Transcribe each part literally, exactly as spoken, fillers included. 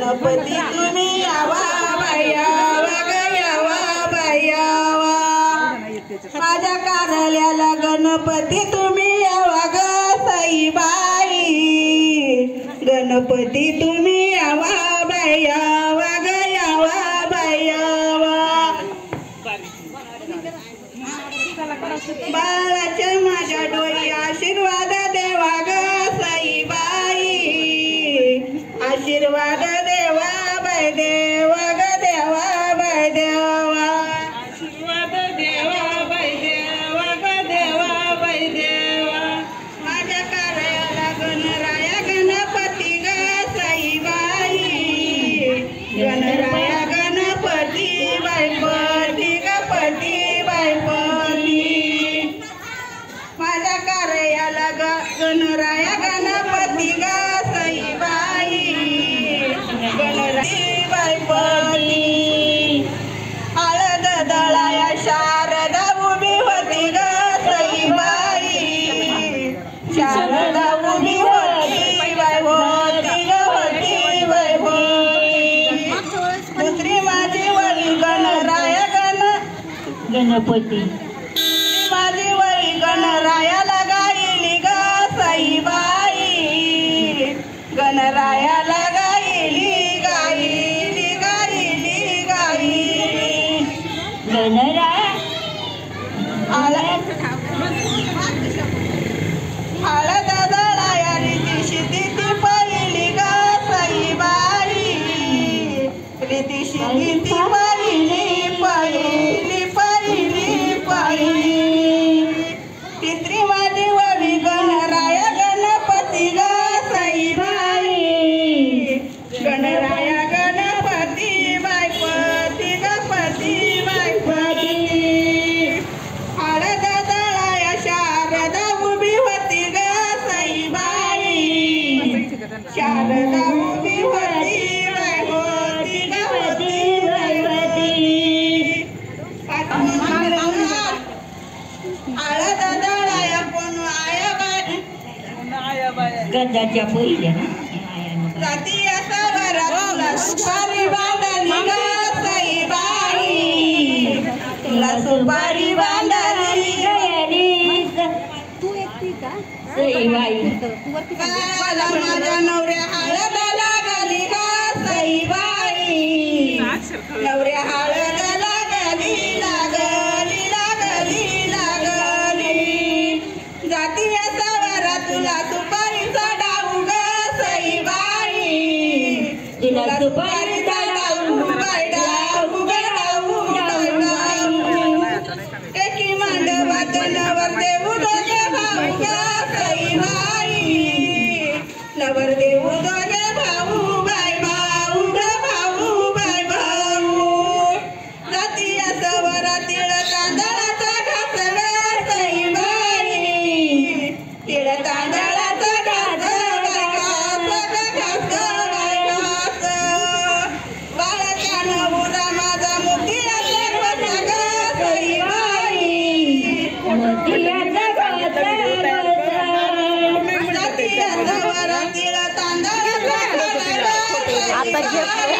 गणपती तुम्ही यावा बाई यावा ग यावा बाई यावा माझ्या कारल्याला गणपती तुम्ही यावा ग साईबाई गणपती तुम्ही यावा बाई यावा ग यावा बाई यावा बाळाच्या माझ्या डोळी आशीर्वाद देवा ग साईबाई आशीर्वाद देवा बाई देवा ग देवा बाई देवा आशीर्वाद देवा बाई देवा ग देवा बाई देवा माझ्या कार्याला गणराया गणपती ग साईबाई गणराया गणपती बाई पती ग पती बाई पती माझ्या कार्याला गणराया गणपती ग साईबाई गणराई बाई पती हळद दळाया शारदा उभी होती ग साईबाई शारदा उभी होती बाई होती ग होती बाई होती दुसरी माझी वळी गणराया गण गणपती माझी वळी गणरायाला गायली ग साईबाई गणरायाला गायली गायली गायली गायली गणराया हळद हळद दळाया रीतीशी तिथी पहिली ग साईबाई रीतीशी तिथी पहिली पहिली पहिली पहिली तिसरी माझी वळी गणराया गणपती ग साईबाई गणराया गणपती बाई पती गणपती बाई पती हळद दळाया शारदा उभी होती ग साईबाई शारदा उभी होती बाई होती ग होती बाई होती हळद दळाया कोण आया बाई गंधाच्या पहिल्या ना जाती असावरा तुला सुपारी बांधली ग साईबाई तुला सुपारी बांधली तू एकटी का साईबाई गावाला माझ्या नवऱ्या हळद लागली ग साईबाई नवऱ्या हळद लागली लागली लागली लागली जाती असावरा तुला सुपारी चढाऊ ग साईबाई तुला सुपारी चढाऊ बाई डाऊ ग डाऊ डाऊ एकी मांडवात नवर देऊ दोघे भाऊ ग साईबाई नवर देऊ दोघे भाऊ बाई भाऊ ग भाऊ बाई भाऊ जाती असवरा तिळ तांदळाचा घास ग साईबाई तिळ तांदळाचा घास घास घास बाई घास बाळाच्या नवरा माझा मोतीयाचा घास ग साईबाई मोतियाचा जाती असवरा तिळ तांदळाचा घास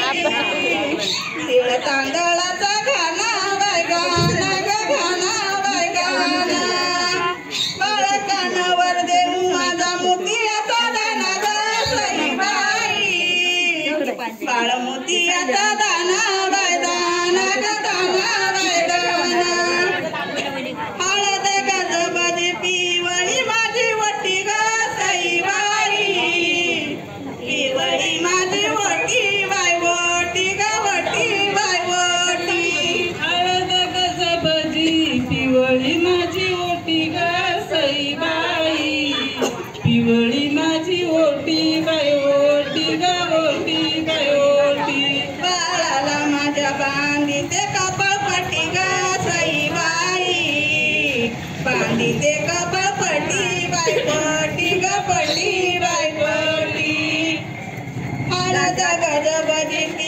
तिळ तांदळाचा घाना बाई गाना ग घाना बाई गाना बाळकानावर देऊ माझा मोतियाचा दाना ग साईबाई बाळ मोतियाचा दाना बाई दाना ग दाना बाई दाना हळद गजबाजी पिवळी माझी वटी ग साईबाई पिवळी माझी वटी बाई वटी ग वटी बाई वटी हळद गजबजी पिवळी माझी ओटी ग साईबाई पिवळी माझी ओटी बाई ओटी ग ओटी बाई ओटी बाळाला माझ्या बांधीते कपाळपट्टी ग साईबाई बांधीते कपाळपट्टी बाई पट्टी ग पट्टी बाई पट्टी हळद गजबजी